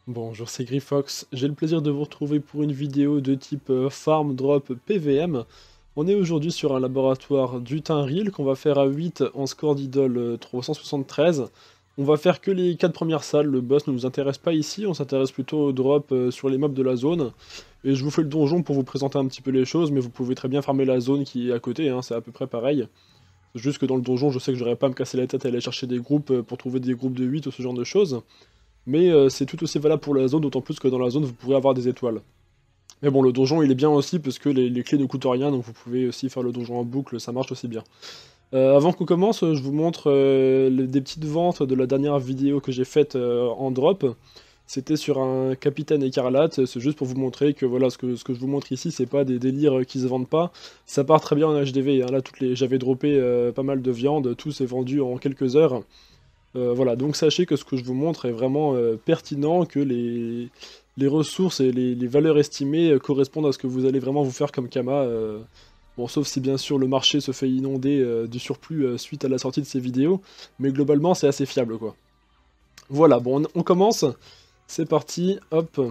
Bonjour, c'est Grifox. J'ai le plaisir de vous retrouver pour une vidéo de type Farm Drop PVM. On est aujourd'hui sur un laboratoire du Tinril qu'on va faire à 8 en score d'idole 373. On va faire que les 4 premières salles, le boss ne nous intéresse pas ici, on s'intéresse plutôt au drop sur les mobs de la zone. Et je vous fais le donjon pour vous présenter un petit peu les choses, mais vous pouvez très bien farmer la zone qui est à côté, hein, c'est à peu près pareil. C'est juste que dans le donjon, je sais que j'aurais pas à me casser la tête à aller chercher des groupes pour trouver des groupes de 8 ou ce genre de choses. Mais c'est tout aussi valable pour la zone, d'autant plus que dans la zone, vous pourrez avoir des étoiles. Mais bon, le donjon, il est bien aussi, parce que les clés ne coûtent rien, donc vous pouvez aussi faire le donjon en boucle, ça marche aussi bien. Avant qu'on commence, je vous montre des petites ventes de la dernière vidéo que j'ai faite en drop. C'était sur un capitaine écarlate, c'est juste pour vous montrer que voilà, ce que je vous montre ici, c'est pas des délires qui se vendent pas. Ça part très bien en HDV, hein. Là, j'avais droppé pas mal de viande, tout s'est vendu en quelques heures. Voilà, donc sachez que ce que je vous montre est vraiment pertinent, que les ressources et les valeurs estimées correspondent à ce que vous allez vraiment vous faire comme Kama. Bon, sauf si bien sûr le marché se fait inonder du surplus suite à la sortie de ces vidéos, mais globalement c'est assez fiable quoi. Voilà, bon, on commence, c'est parti, hop.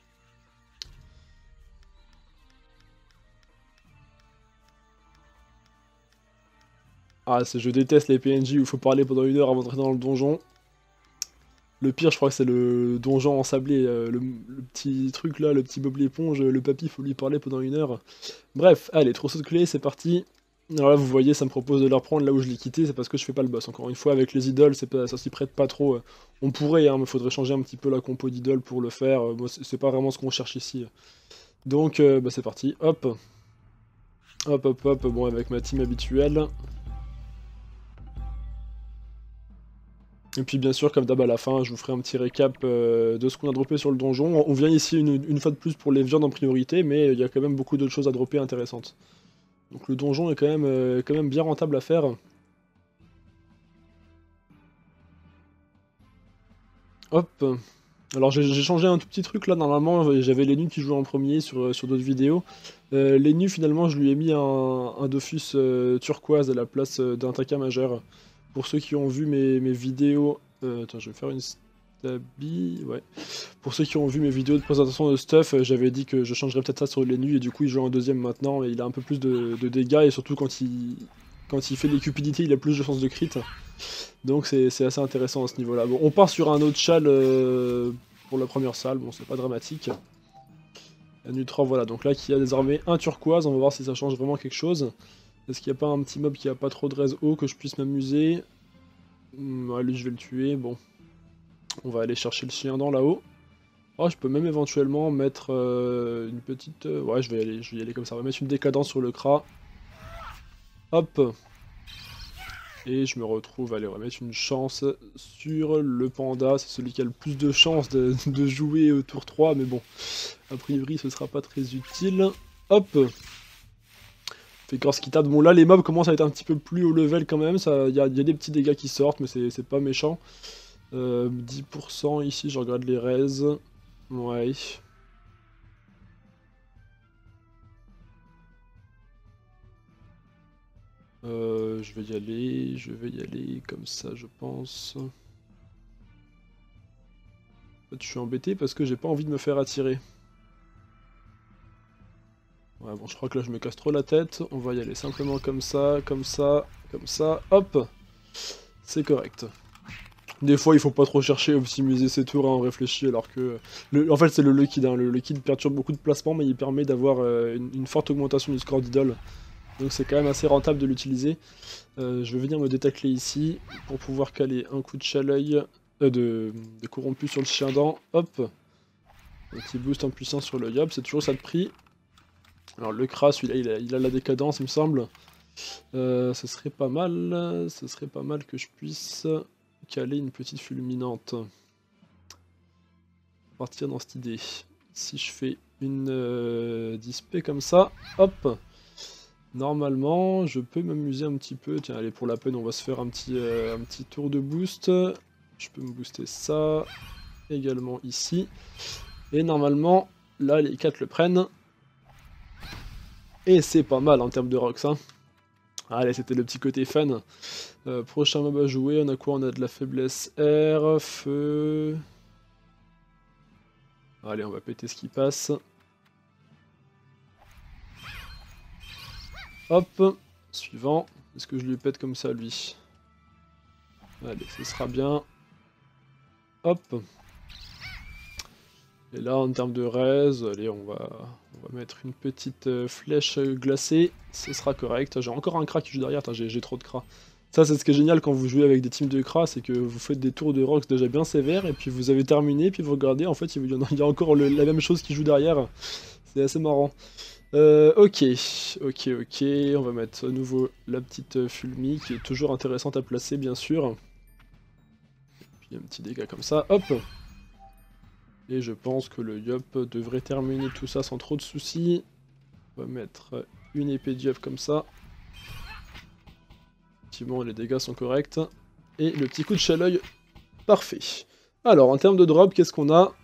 Ah, je déteste les PNJ où il faut parler pendant 1 heure avant d'entrer dans le donjon. Le pire, je crois que c'est le donjon ensablé, le petit truc là, le petit Bob l'éponge, le papy, faut lui parler pendant 1 heure. Bref, allez, trousseau de clés, c'est parti. Alors là, vous voyez, ça me propose de le reprendre là où je l'ai quitté, c'est parce que je fais pas le boss. Encore une fois, avec les idoles, ça s'y prête pas trop. On pourrait, hein, mais faudrait changer un petit peu la compo d'idoles pour le faire. Moi, c'est pas vraiment ce qu'on cherche ici. Donc, bah, c'est parti, hop. Hop, hop, hop, bon, avec ma team habituelle. Et puis bien sûr, comme d'hab à la fin, je vous ferai un petit récap de ce qu'on a droppé sur le donjon. On vient ici une fois de plus pour les viandes en priorité, mais il y a quand même beaucoup d'autres choses à dropper intéressantes. Donc le donjon est quand même bien rentable à faire. Hop. Alors j'ai changé un tout petit truc là, normalement j'avais les nus qui jouaient en premier sur d'autres vidéos. Les nus finalement je lui ai mis un Dofus turquoise à la place d'un Taka majeur. Pour ceux qui ont vu mes vidéos... attends, je vais faire une stabi... Ouais. Pour ceux qui ont vu mes vidéos de présentation de stuff, j'avais dit que je changerais peut-être ça sur les nus et du coup il joue en deuxième maintenant et il a un peu plus de dégâts et surtout quand il fait des cupidités il a plus de chances de crit. Donc c'est assez intéressant à ce niveau-là. Bon, on part sur un autre châle pour la première salle, bon c'est pas dramatique. La Nutra, voilà, donc là qui a désormais un turquoise, on va voir si ça change vraiment quelque chose. Est-ce qu'il n'y a pas un petit mob qui a pas trop de res haut que je puisse m'amuser? Allez, je vais le tuer, bon. On va aller chercher le chien dans là-haut. Oh, je peux même éventuellement mettre une petite... ouais, je vais y aller comme ça. On va mettre une décadence sur le Kra. Hop. Et je me retrouve, allez, on va mettre une chance sur le panda. C'est celui qui a le plus de chances de jouer au tour 3, mais bon. A priori, ce sera pas très utile. Hop. Fait corse qui tape. Bon, là, les mobs commencent à être un petit peu plus haut level quand même. Il y a des petits dégâts qui sortent, mais c'est pas méchant. 10% ici, je regarde les res. Ouais. Je vais y aller comme ça, je pense. En fait, je suis embêté parce que j'ai pas envie de me faire attirer. Ouais, bon, je crois que là, je me casse trop la tête. On va y aller simplement comme ça, comme ça, comme ça. Hop! C'est correct. Des fois, il faut pas trop chercher à optimiser ses tours, hein, on réfléchit, alors que... en fait, c'est le liquide, hein. Le liquide perturbe beaucoup de placements, mais il permet d'avoir une forte augmentation du score d'idole. Donc c'est quand même assez rentable de l'utiliser. Je vais venir me détacler ici, pour pouvoir caler un coup de chaleuil, de corrompu sur le chien dent. Hop! Un petit boost en puissance sur le yob, c'est toujours ça de prix. Alors le Kra, celui-là, il a la décadence, il me semble. Ce serait pas mal que je puisse caler une petite fulminante. Partir dans cette idée. Si je fais une dispé comme ça, hop, normalement je peux m'amuser un petit peu. Tiens, allez, pour la peine, on va se faire un petit tour de boost. Je peux me booster ça, également ici. Et normalement, là, les 4 le prennent. Et c'est pas mal en termes de rocks, hein. Allez, c'était le petit côté fun. Prochain mob à jouer, on a quoi? On a de la faiblesse air, feu... Allez, on va péter ce qui passe. Hop, suivant. Est-ce que je lui pète comme ça, lui? Allez, ce sera bien. Hop. Et là, en termes de raise, allez, on va mettre une petite flèche glacée. Ce sera correct. J'ai encore un Kra qui joue derrière. J'ai trop de Kra. Ça, c'est ce qui est génial quand vous jouez avec des teams de Kra, c'est que vous faites des tours de Rox déjà bien sévères, et puis vous avez terminé, puis vous regardez, en fait, il y a encore la même chose qui joue derrière. C'est assez marrant. Ok, on va mettre à nouveau la petite Fulmi, qui est toujours intéressante à placer, bien sûr. Puis un petit dégât comme ça, hop. Et je pense que le Yop devrait terminer tout ça sans trop de soucis. On va mettre une épée de Yop comme ça. Effectivement, les dégâts sont corrects. Et le petit coup de chat-l'œil, parfait. Alors, en termes de drop, qu'est-ce qu'on a?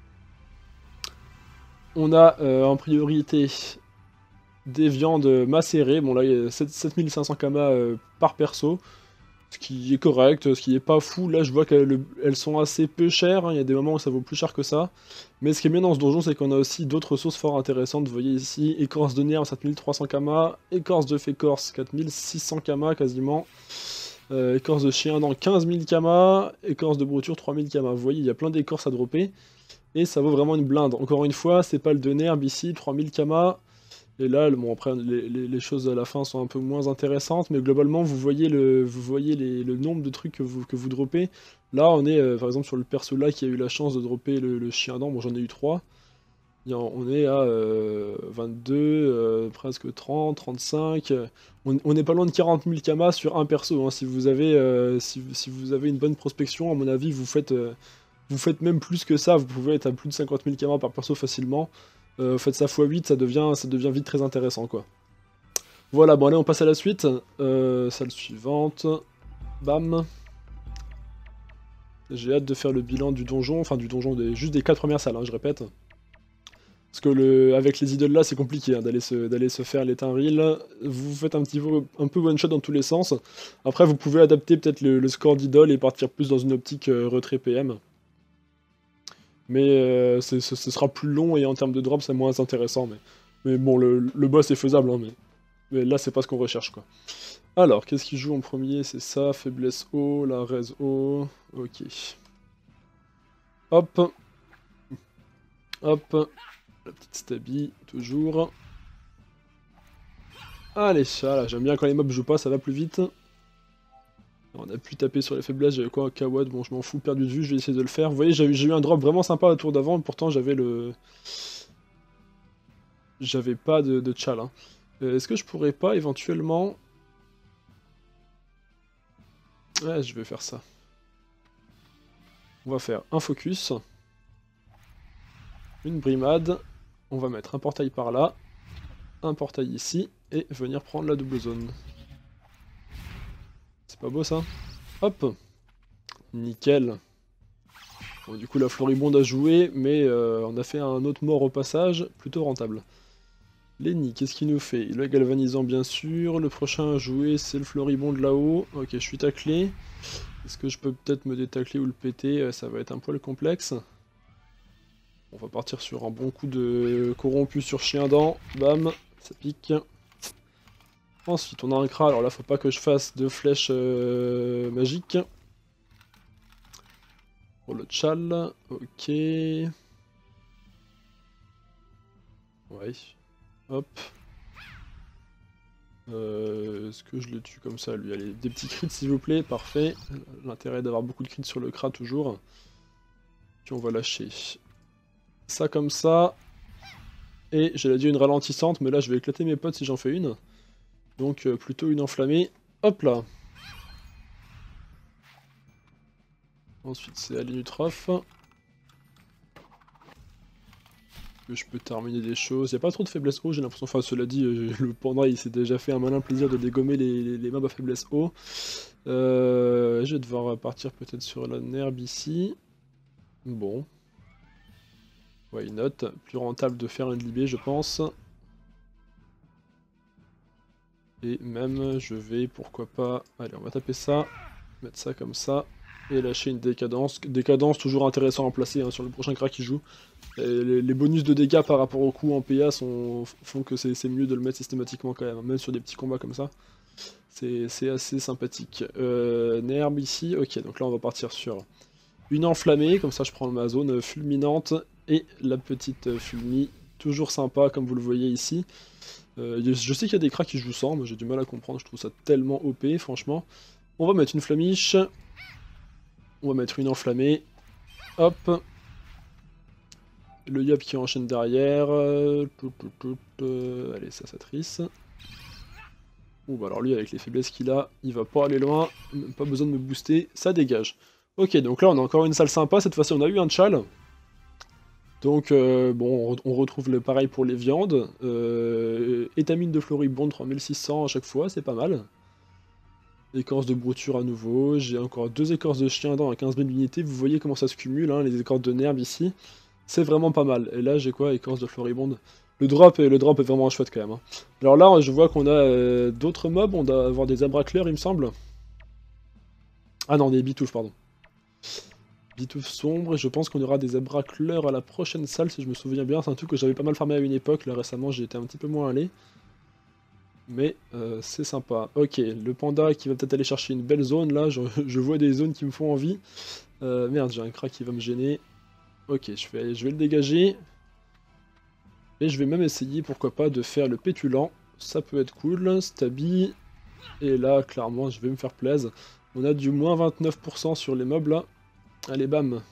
On a en priorité des viandes macérées. Bon, là, il y a 7500 kama par perso. Ce qui est correct, ce qui est pas fou. Là, je vois qu'elles sont assez peu chères. Hein. Il y a des moments où ça vaut plus cher que ça. Mais ce qui est bien dans ce donjon, c'est qu'on a aussi d'autres ressources fort intéressantes. Vous voyez ici, écorce de nerf 7300 kama, écorce de fécorce 4600 kama quasiment. Écorce de chien dans 15 000 kama, écorce de brouture 3000 kama. Vous voyez, il y a plein d'écorces à dropper. Et ça vaut vraiment une blinde. Encore une fois, c'est pas le de nerf ici, 3000 kama. Et là, bon, après, les choses à la fin sont un peu moins intéressantes, mais globalement, vous voyez le nombre de trucs que vous droppez. Là, on est, par exemple, sur le perso là qui a eu la chance de dropper le chien dent. Bon, j'en ai eu 3. On est à 22, presque 30, 35. On est pas loin de 40 000 kamas sur un perso. Hein. Si vous avez, si vous avez une bonne prospection, à mon avis, vous faites même plus que ça. Vous pouvez être à plus de 50 000 kamas par perso facilement. Faites ça x8, ça devient vite très intéressant, quoi. Voilà, bon allez, on passe à la suite. Salle suivante. Bam. J'ai hâte de faire le bilan du donjon, enfin du donjon, juste des 4 premières salles, hein, je répète. Parce que avec les idoles là, c'est compliqué hein, d'aller se faire les Tinril. Vous faites un peu one shot dans tous les sens. Après, vous pouvez adapter peut-être le score d'idole et partir plus dans une optique retrait PM. Mais ce sera plus long et en termes de drop, c'est moins intéressant. Mais bon, le boss est faisable, hein, mais là, c'est pas ce qu'on recherche, quoi. Alors, qu'est-ce qu'il joue en premier? C'est ça, faiblesse haut, la raise haut. Ok. Hop. Hop. La petite stabby, toujours. Allez, voilà, j'aime bien quand les mobs jouent pas, ça va plus vite. On a pu taper sur les faiblesses, j'avais quoi, Kawad, bon je m'en fous, perdu de vue, je vais essayer de le faire. Vous voyez, j'ai eu un drop vraiment sympa la tour d'avant, et pourtant j'avais J'avais pas de tchal. Hein. Est-ce que je pourrais pas éventuellement... Ouais, je vais faire ça. On va faire un focus. Une brimade. On va mettre un portail par là. Un portail ici. Et venir prendre la double zone. C'est pas beau ça? Hop. Nickel. Bon, du coup la floribonde a joué, mais on a fait un autre mort au passage, plutôt rentable. Lenny, qu'est-ce qu'il nous fait? Le galvanisant bien sûr, le prochain à jouer c'est le floribond de là-haut. Ok, je suis taclé. Est-ce que je peux peut-être me détacler ou le péter? Ça va être un poil complexe. On va partir sur un bon coup de corrompu sur chien dent. Bam, ça pique. Ensuite on a un Kra, alors là faut pas que je fasse de flèches magiques. Pour le tchal, ok. Ouais. Hop. Est-ce que je le tue comme ça, lui? Allez, des petits crits s'il vous plaît, parfait. L'intérêt d'avoir beaucoup de crits sur le Kra toujours. Puis on va lâcher ça comme ça. Et j'allais dire une ralentissante, mais là je vais éclater mes potes si j'en fais une. Donc plutôt une enflammée. Hop là. Ensuite c'est Alinutroph. Je peux terminer des choses. Il n'y a pas trop de faiblesse haut, j'ai l'impression. Enfin, cela dit, le panda il s'est déjà fait un malin plaisir de dégommer les mobs à faiblesse haut. Je vais devoir partir peut-être sur la nerve ici. Bon. Why not? Plus rentable de faire une libé, je pense. Et même, je vais, pourquoi pas... Allez, on va taper ça. Mettre ça comme ça. Et lâcher une décadence. Décadence toujours intéressant à placer hein, sur le prochain crack qui joue. Les bonus de dégâts par rapport au coup en PA font que c'est mieux de le mettre systématiquement quand même, hein, même sur des petits combats comme ça. C'est assez sympathique. Nerb ici, ok, donc là on va partir sur une enflammée, comme ça je prends ma zone fulminante, et la petite fulmi, toujours sympa comme vous le voyez ici. Je sais qu'il y a des cracks qui jouent sans, moi j'ai du mal à comprendre, je trouve ça tellement OP franchement. On va mettre une flamiche, on va mettre une enflammée, hop. Le Yop qui enchaîne derrière, allez ça trisse. Bon bah alors lui avec les faiblesses qu'il a, il va pas aller loin, même pas besoin de me booster, ça dégage. Ok, donc là on a encore une salle sympa, cette fois-ci on a eu un tchal. Donc bon, on retrouve le pareil pour les viandes. Étamine de floribonde 3600 à chaque fois, c'est pas mal. Écorce de brouture à nouveau, j'ai encore 2 écorces de chien dans à 15 000 unités, vous voyez comment ça se cumule, hein, les écorces de nerfs ici. C'est vraiment pas mal. Et là j'ai quoi, écorce de floribonde. Le drop est vraiment chouette quand même. Hein. Alors là, je vois qu'on a d'autres mobs, on doit avoir des abracleurs il me semble. Ah non, des bitoufs, pardon. Bitouf sombre, et je pense qu'on aura des abracleurs à la prochaine salle, si je me souviens bien. C'est un truc que j'avais pas mal farmé à une époque, là récemment j'y étais un petit peu moins allé. Mais c'est sympa. Ok, le panda qui va peut-être aller chercher une belle zone, là, je vois des zones qui me font envie. Merde, j'ai un crack qui va me gêner. Ok, je vais le dégager. Et je vais même essayer, pourquoi pas, de faire le pétulant. Ça peut être cool, Stabi. Et là, clairement, je vais me faire plaisir. On a du moins 29% sur les mobs, là. Allez, bam.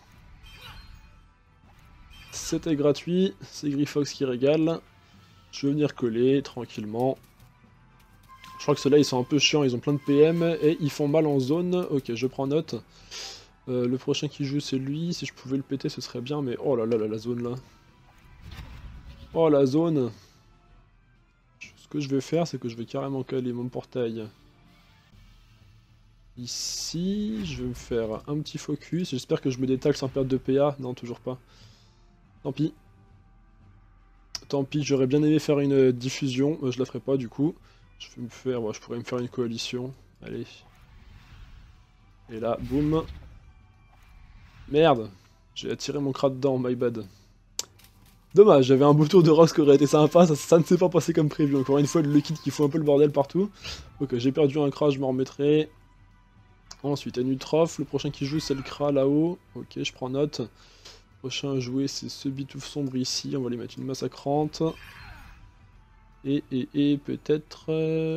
C'était gratuit, c'est Grifox qui régale. Je vais venir coller, tranquillement. Je crois que ceux-là, ils sont un peu chiants, ils ont plein de PM, et ils font mal en zone. Ok, je prends note. Le prochain qui joue, c'est lui. Si je pouvais le péter, ce serait bien, mais oh là là, la zone, là. Oh, la zone. Ce que je vais faire, c'est que je vais carrément caler mon portail ici. Je vais me faire un petit focus. J'espère que je me détacle sans perdre de PA. Non, toujours pas. Tant pis. Tant pis, j'aurais bien aimé faire une diffusion. Je la ferai pas, du coup. Je vais me faire... Ouais, je pourrais me faire une coalition. Allez. Et là, boum. Merde. J'ai attiré mon crâne dedans, my bad. Dommage, j'avais un beau tour de Rox qui aurait été sympa, ça ne s'est pas passé comme prévu. Encore une fois, le kit qui fout un peu le bordel partout. Ok, j'ai perdu un crash, je m'en remettrai. Ensuite, Anutrof, le prochain qui joue c'est le Kra là-haut. Ok, je prends note. Le prochain à jouer c'est ce bitouf sombre ici, on va lui mettre une massacrante. Et peut-être...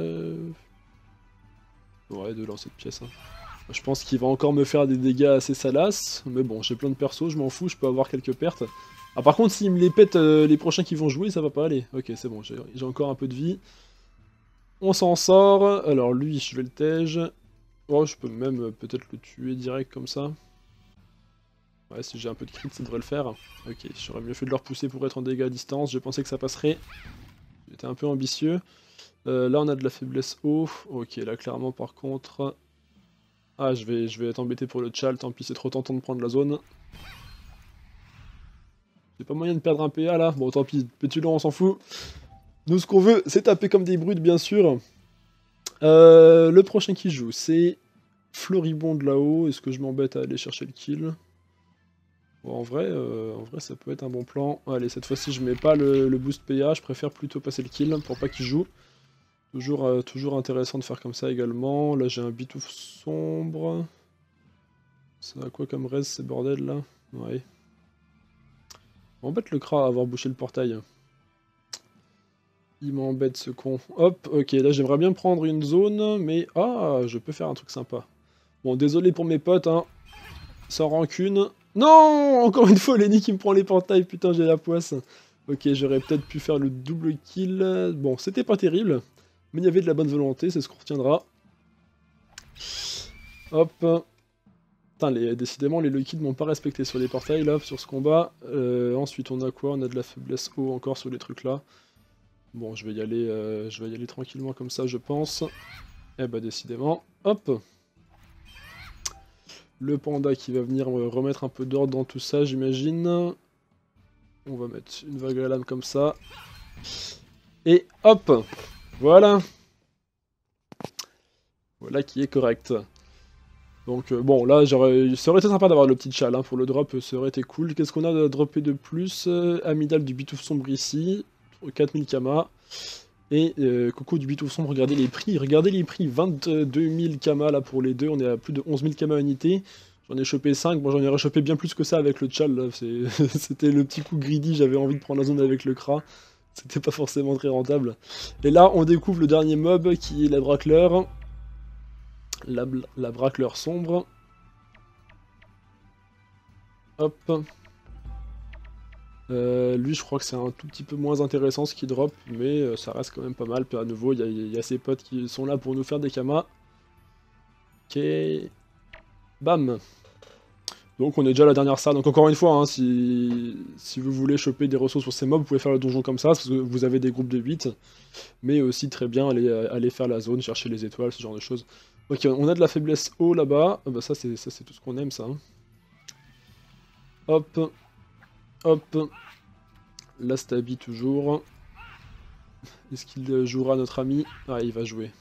Ouais, de lancer de pièces. Hein. Je pense qu'il va encore me faire des dégâts assez salaces, mais bon, j'ai plein de persos, je m'en fous, je peux avoir quelques pertes. Ah par contre, s'il me les pète les prochains qui vont jouer, ça va pas aller. Ok, c'est bon, j'ai encore un peu de vie. On s'en sort. Alors lui, je vais le tège. Oh, je peux même peut-être le tuer direct comme ça. Ouais, si j'ai un peu de crit, ça devrait le faire. Ok, j'aurais mieux fait de le repousser pour être en dégâts à distance. J'ai pensé que ça passerait. J'étais un peu ambitieux. Là, on a de la faiblesse haut. Ok, là, clairement, par contre... Ah, je vais être embêté pour le tchal. Tant pis, c'est trop tentant de prendre la zone. J'ai pas moyen de perdre un PA, là. Bon, tant pis, pétulant, on s'en fout. Nous, ce qu'on veut, c'est taper comme des brutes, bien sûr. Le prochain qui joue, c'est Floribonde là-haut. Est-ce que je m'embête à aller chercher le kill? Bon, en vrai, ça peut être un bon plan. Allez, cette fois-ci, je mets pas le boost PA. Je préfère plutôt passer le kill pour pas qu'il joue. Toujours intéressant de faire comme ça également. Là, j'ai un bitouf sombre. Ça a quoi comme res, ces bordels là? Ouais. M'embête le Kra à avoir bouché le portail. Il m'embête ce con. Hop, ok, là j'aimerais bien prendre une zone, mais... Ah, je peux faire un truc sympa. Bon, désolé pour mes potes, hein. Sans rancune. Non! Encore une fois, Lenny qui me prend les portails, putain, j'ai la poisse. Ok, j'aurais peut-être pu faire le double kill. Bon, c'était pas terrible, mais il y avait de la bonne volonté, c'est ce qu'on retiendra. Hop. Putain, décidément, les Low Kids m'ont pas respecté sur les portails, là, sur ce combat. Ensuite, on a quoi? On a de la faiblesse haut encore sur les trucs là. Bon, je vais y aller tranquillement comme ça, je pense. Eh bah, décidément. Hop! Le panda qui va venir remettre un peu d'ordre dans tout ça, j'imagine. On va mettre une vague à lame comme ça. Et hop! Voilà! Voilà qui est correct. Donc bon, là, ça aurait été sympa d'avoir le petit chal, hein, pour le drop, ça aurait été cool. Qu'est-ce qu'on a de droppé de plus? Amidal du Bitouf sombre ici, 4000 Kama. Et Coco du Bitouf sombre, regardez les prix, 22 000 Kama là pour les deux, on est à plus de 11 000 Kama unité. J'en ai chopé 5, bon j'en ai rechopé bien plus que ça avec le chal, là. C'était le petit coup greedy, j'avais envie de prendre la zone avec le Kra. C'était pas forcément très rentable. Et là, on découvre le dernier mob qui est la bracleur. La bracleur sombre. Hop. Lui, je crois que c'est un tout petit peu moins intéressant ce qu'il drop, mais ça reste quand même pas mal. Puis à nouveau, il y a ses potes qui sont là pour nous faire des kamas. Ok. Bam. Donc on est déjà à la dernière salle. Donc encore une fois, hein, si vous voulez choper des ressources sur ces mobs, vous pouvez faire le donjon comme ça, parce que vous avez des groupes de 8. Mais aussi très bien aller faire la zone, chercher les étoiles, ce genre de choses. Ok, on a de la faiblesse haut là-bas. Ah bah ça c'est tout ce qu'on aime, ça. Hein. Hop. Hop. La stabi toujours. Est-ce qu'il jouera notre ami? Ah, il va jouer.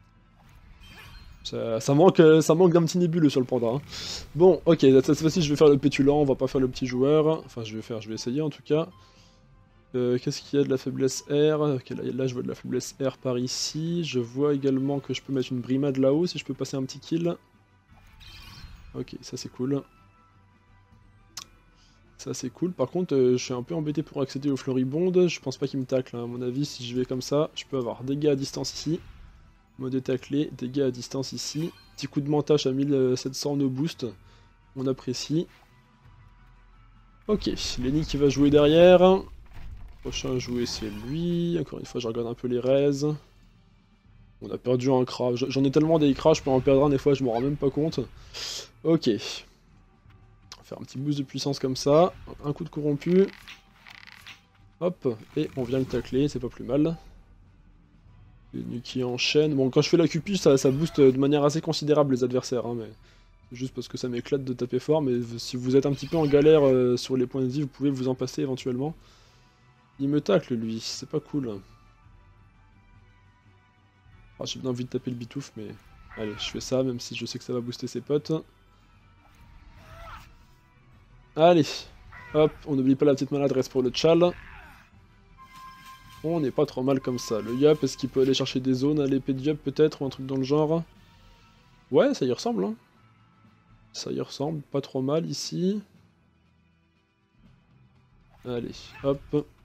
Ça manque d'un petit nébuleux sur le panda. Hein. Bon, ok, cette fois-ci je vais faire le pétulant, on va pas faire le petit joueur. Enfin, je vais essayer en tout cas. Qu'est-ce qu'il y a de la faiblesse R? Ok, là je vois de la faiblesse R par ici. Je vois également que je peux mettre une brimade là-haut si je peux passer un petit kill. Ok, ça c'est cool. Ça c'est cool. Par contre, je suis un peu embêté pour accéder aux floribondes. Je pense pas qu'il me tacle. Hein. À mon avis, si je vais comme ça, je peux avoir dégâts à distance ici. Mode taclé, dégâts à distance ici. Petit coup de mentache à 1700 no boost. On apprécie. Ok, Lenny qui va jouer derrière. Prochain joué c'est lui. Encore une fois, je regarde un peu les raises. On a perdu un Kra. J'en ai tellement des Kra, je peux en perdre un des fois, je m'en rends même pas compte. Ok. On va faire un petit boost de puissance comme ça. Un coup de corrompu. Hop, et on vient le tacler, c'est pas plus mal. Lenny qui enchaîne. Bon, quand je fais la QP, ça booste de manière assez considérable les adversaires, hein, mais c'est juste parce que ça m'éclate de taper fort. Mais si vous êtes un petit peu en galère sur les points de vie, vous pouvez vous en passer éventuellement. Il me tacle lui, c'est pas cool. Ah, j'ai bien envie de taper le bitouf, mais allez, je fais ça, même si je sais que ça va booster ses potes. Allez, hop, on n'oublie pas la petite maladresse pour le tchal. On n'est pas trop mal comme ça. Le Yap, est-ce qu'il peut aller chercher des zones à l'épée de Yap peut-être, ou un truc dans le genre? Ouais, ça y ressemble, hein. Ça y ressemble, pas trop mal ici. Allez, hop.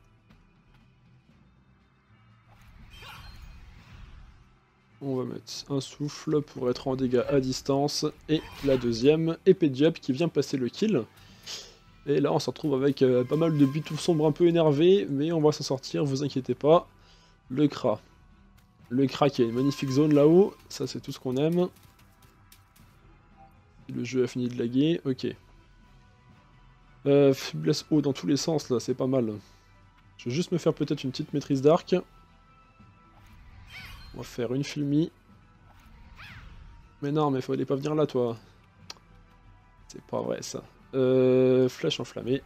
On va mettre un souffle pour être en dégâts à distance. Et la deuxième, épée de Yap qui vient passer le kill. Et là on se retrouve avec pas mal de bitouf sombres un peu énervés, mais on va s'en sortir, vous inquiétez pas. Le Kra. Le Kra qui a une magnifique zone là-haut, ça c'est tout ce qu'on aime. Le jeu a fini de laguer, ok. Faiblesse haut dans tous les sens là, c'est pas mal. Je vais juste me faire peut-être une petite maîtrise d'arc. On va faire une fulmi. Mais non, mais fallait pas venir là toi. C'est pas vrai ça. Flèche enflammée.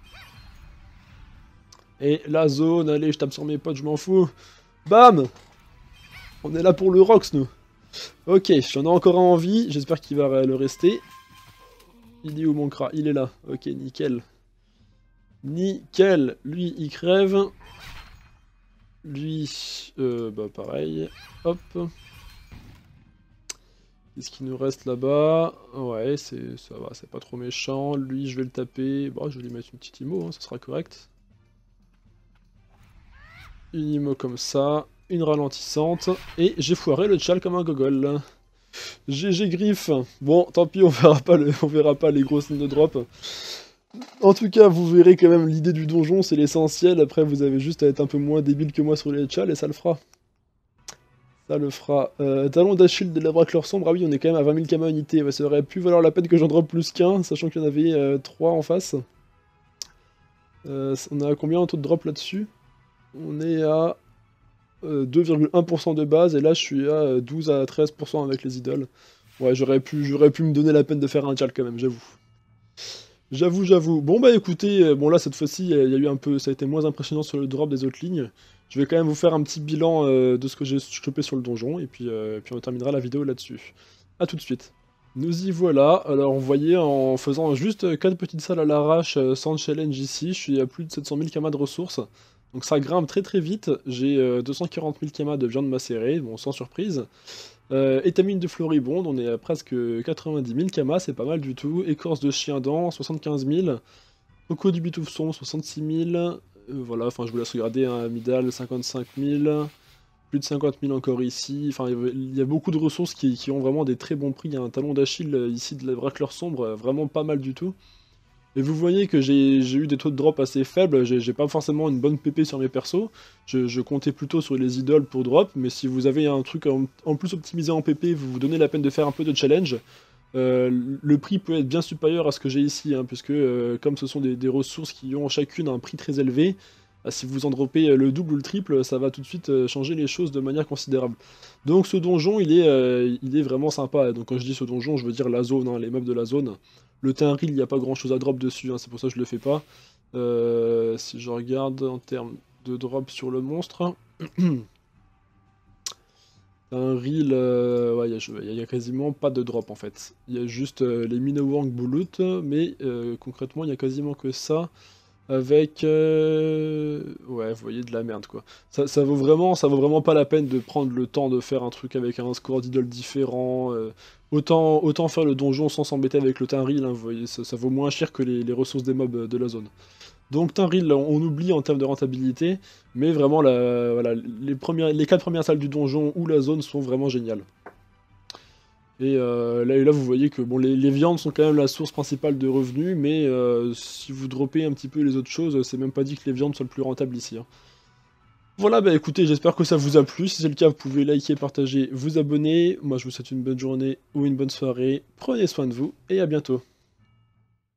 Et la zone, allez, je tape sur mes potes, je m'en fous. Bam! On est là pour le Rox, nous. Ok, j'en ai encore un en vie, j'espère qu'il va le rester. Il est où mon Kra? Il est là. Ok, nickel. Nickel. Lui, il crève. Lui, bah pareil. Hop. Qu'est-ce qu'il nous reste là-bas? Ouais, ça va, c'est pas trop méchant. Lui, je vais le taper. Bon, je vais lui mettre une petite IMO, hein, ça sera correct. Une IMO comme ça. Une ralentissante. Et j'ai foiré le tchal comme un gogol. GG Griff. Bon, tant pis, on verra pas les grosses lignes de drop. En tout cas, vous verrez quand même l'idée du donjon, c'est l'essentiel. Après, vous avez juste à être un peu moins débile que moi sur les tchals et ça le fera. Ça le fera. Talon d'Achille de la bracleur sombre. Ah oui, on est quand même à 20 000 kama unité. Ouais, ça aurait pu valoir la peine que j'en drop plus qu'un, sachant qu'il y en avait 3 en face. On a combien en taux de drop là-dessus? On est à 2,1% de base, et là je suis à 12 à 13% avec les idoles. Ouais, j'aurais pu me donner la peine de faire un tchal quand même, j'avoue. J'avoue. Bon bah écoutez, bon là cette fois-ci, il y a eu un peu, ça a été moins impressionnant sur le drop des autres lignes. Je vais quand même vous faire un petit bilan de ce que j'ai chopé sur le donjon, et puis on terminera la vidéo là-dessus. A tout de suite. Nous y voilà. Alors, vous voyez, en faisant juste 4 petites salles à l'arrache, sans challenge ici, je suis à plus de 700 000 kamas de ressources. Donc ça grimpe très très vite. J'ai 240 000 kamas de viande macérée, bon, sans surprise. Étamine de floribonde, on est à presque 90 000 kamas, c'est pas mal du tout. Écorce de chien dent, 75 000. Coco du bitoufson, 66 000. Voilà, enfin je vous laisse regarder, hein, Amidal, 55 000. Plus de 50 000 encore ici. Enfin, il y a beaucoup de ressources qui ont vraiment des très bons prix. Il y a un talon d'Achille ici de la racleur sombre, vraiment pas mal du tout. Et vous voyez que j'ai eu des taux de drop assez faibles, j'ai pas forcément une bonne PP sur mes persos, je comptais plutôt sur les idoles pour drop, mais si vous avez un truc en plus optimisé en PP, vous vous donnez la peine de faire un peu de challenge, le prix peut être bien supérieur à ce que j'ai ici, hein, puisque comme ce sont des ressources qui ont chacune un prix très élevé, si vous en droppez le double ou le triple, ça va tout de suite changer les choses de manière considérable. Donc ce donjon, il est vraiment sympa. Donc quand je dis ce donjon, je veux dire la zone, hein, les mobs de la zone. Le Tinril, il n'y a pas grand chose à drop dessus, hein, c'est pour ça que je le fais pas. Si je regarde en termes de drop sur le monstre... Tinril, ouais, il y a quasiment pas de drop en fait. Il y a juste les Minowang Bulut, mais concrètement, il y a quasiment que ça. Avec... ouais, vous voyez, de la merde, quoi. Ça vaut vraiment pas la peine de prendre le temps de faire un truc avec un score d'idole différent. Autant faire le donjon sans s'embêter avec le Tinril, hein, vous voyez, ça vaut moins cher que les ressources des mobs de la zone. Donc Tinril, on oublie en termes de rentabilité, mais vraiment, voilà, les 4 premières salles du donjon ou la zone sont vraiment géniales. Et là, vous voyez que bon, les viandes sont quand même la source principale de revenus, mais si vous droppez un petit peu les autres choses, c'est même pas dit que les viandes soient le plus rentables ici, hein. Voilà, bah écoutez, j'espère que ça vous a plu. Si c'est le cas, vous pouvez liker, partager, vous abonner. Moi, je vous souhaite une bonne journée ou une bonne soirée. Prenez soin de vous et à bientôt.